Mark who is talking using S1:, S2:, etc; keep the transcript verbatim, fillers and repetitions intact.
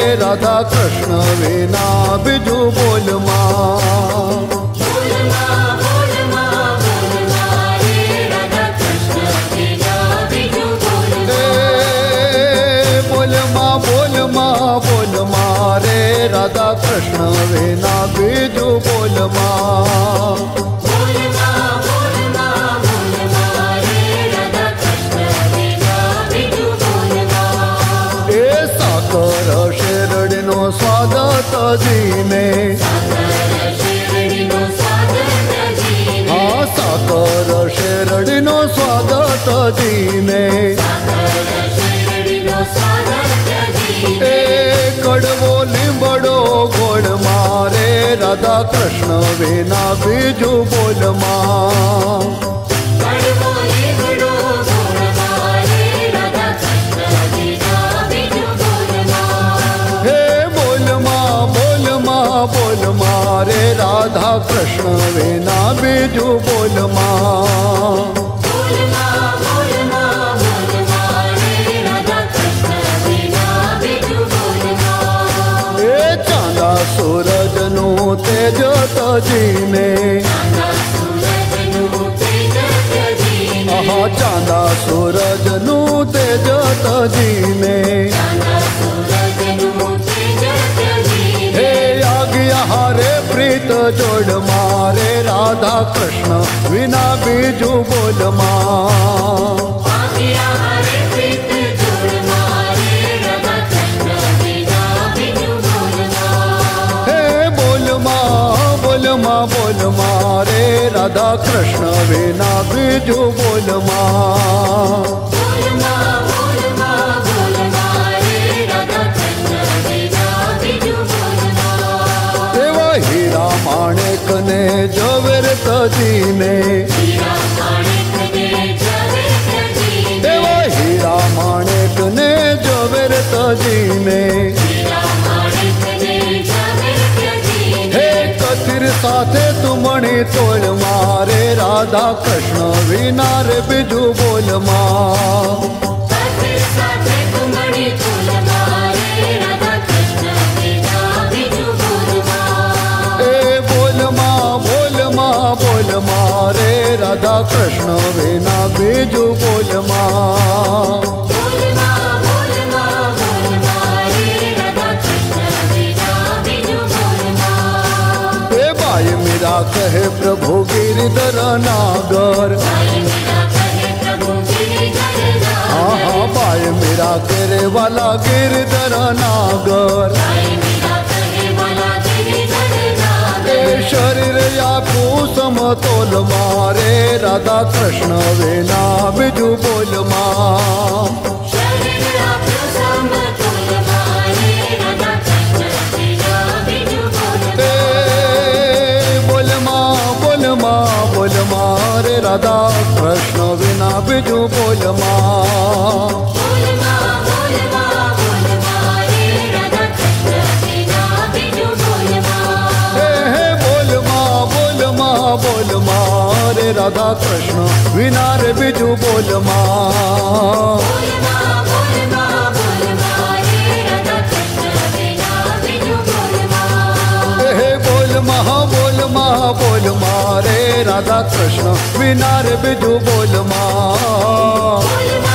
S1: राधा कृष्ण विना बिजू बोल माँ। बोल माँ रे राधा कृष्ण विना बिजू बोल माँ। ए साकर शेरड़ी नो स्वागत जीने, हाँ साकर शेरड़ी नो स्वागत जीने। ए कड़वो लिंबड़ो गोड़ मारे राधा कृष्ण विना बिजू बोल माँ। हे बोल माँ बोल माँ बोल मारे राधा कृष्ण विना बिजू बोल माँ। सूरज नु तेज तजीने, आहा चांदा सूरज नु तेज तजीने। हे आ गया हारे प्रीत जोड़ मारे राधा कृष्ण विना बिजू बोल माँ। माँ बोल मारे राधा कृष्ण विना बिजू बोल माँ। देवा हीरा माणिक ने जवेर तजीने, देवा हीरा माणिक ने जवेर तजीने। साथे तुमणी तोड़ मारे राधा कृष्ण विना रे बिजू बोल माँ। ए बोल माँ बोल माँ बोल मारे राधा कृष्ण विना बिजू बोल माँ। मेरा कहे प्रभु गिरधर नागर, हाँ हाँ पाए मेरा करे वाला गिरधर नागर। ए शरीर या पूसम तोल मारे राधा कृष्ण विना बिजू बोल माँ। बोल मारे राधा कृष्ण विना बिजू बोल माँ। हे बोल माँ बोल माँ बोल मारे राधा कृष्ण विना रे बिजू बोल माँ। महा बोल महा बोल मारे राधा कृष्ण विना रे बिजू बोल माँ।